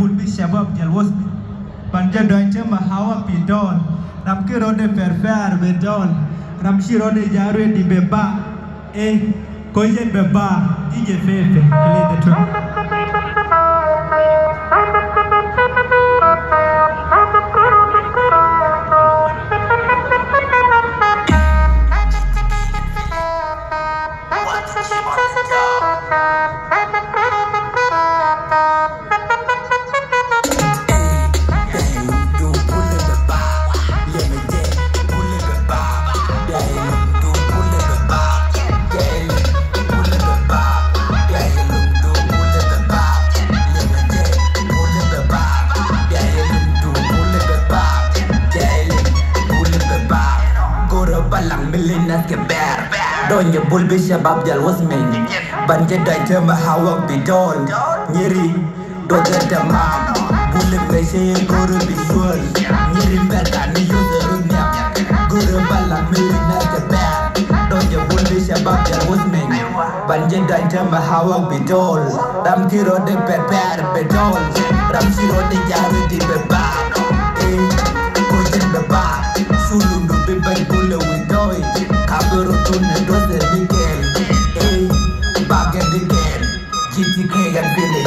bulbi shabab jalwas panja dointe mahawa pidon ramki rode ferfer bedon ramshi rode jaru di beba koyen beba DJ Fefe play the track. Donye bulbi shabab jalwas men banje daite mahawa bidon nyiri doge dama bulle meshe goro bisual nyiri beta ni yuzeru nya goro bala melina keber donye bulbi shabab jalwas men banje daite mahawa bidon ram tiro de peper bedon ram tiro de jaru di beba kojen beba sulundu beba bulle widoy kaburu tunne doze dikel bagen dikel GTK and Billy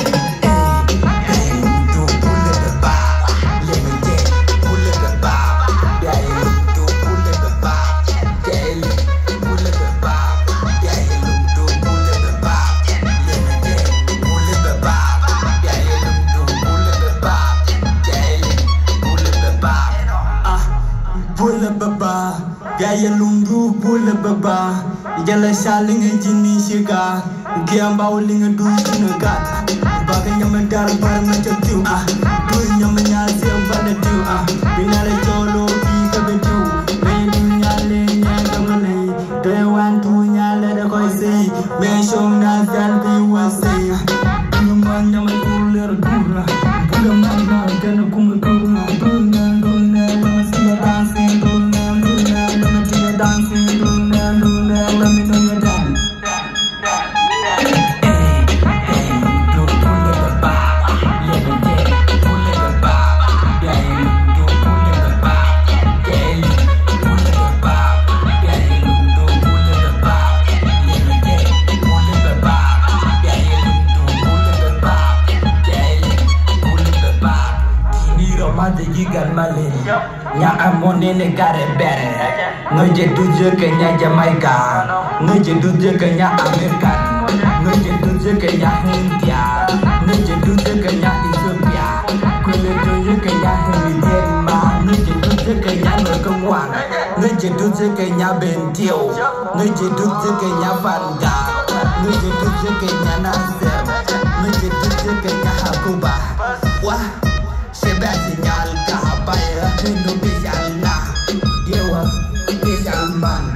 do pull the bar let me get pull the bar yeah do pull the bar daily pull the bar yeah do pull the bar let me get pull the bar yeah do pull the bar daily pull the bar pull the bar Gaya lundu bule baba Jala shaling jini shika Giamba uling du sinagat Baga nyamandar bar machatiu Du nyamanyal siambana tu Binale jolo pika betu Mendu nyale nyagamane Dewan tu nyale da koi say Menshong na zalbi wasay Nyamman nyaman uler dura Buga mana gana kumukura Duna lama sila dancing dancing, Luna, let me know you're done. Do pull the bar, let me get pull the bar. Yeah, do pull the bar, yeah, pull the bar, yeah, do pull the bar, let me get pull the bar, yeah, do pull the bar, yeah, pull the bar. Kini romade gigan male, nya amone ne gare bere. Ngeje duje kenya Jamaica, ngeje duje kenya Amerika, ngeje duje kenya India, ngeje duje kenya Ethiopia, ngeje duje kenya Denmark, ngeje duje kenya Nukongwang, ngeje duje kenya Bentiu, ngeje duje kenya Vanga, ngeje duje kenya Nasser, ngeje duje kenya Hakuba. Wah, sebab sinyal kahapaya Indonesia na dewa. Man.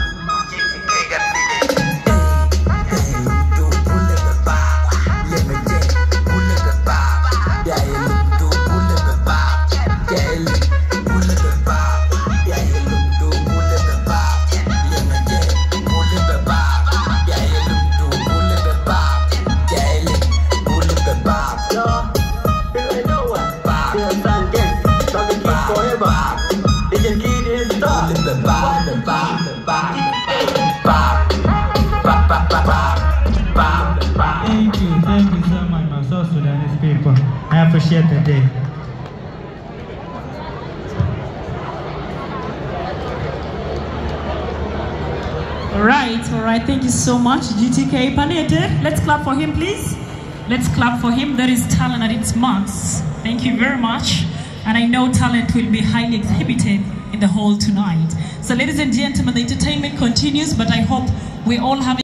Do pull the bar, let me get pull the bar. Yeah, do pull the bar, yeah, pull the bar. Yeah, do pull the bar, let me get pull the bar. Yeah, do pull the bar, yeah, pull the bar. Yo, you know what? Bar, talking forever. They can keep this stuff. Pull the bar. Thank you so much, my South Sudanese people. I appreciate the day. All right. Thank you so much, GTK. Panete, let's clap for him, please. Let's clap for him. That is talent at its max. Thank you very much. And I know talent will be highly exhibited in the hall tonight. So ladies and gentlemen, the entertainment continues, but I hope we all have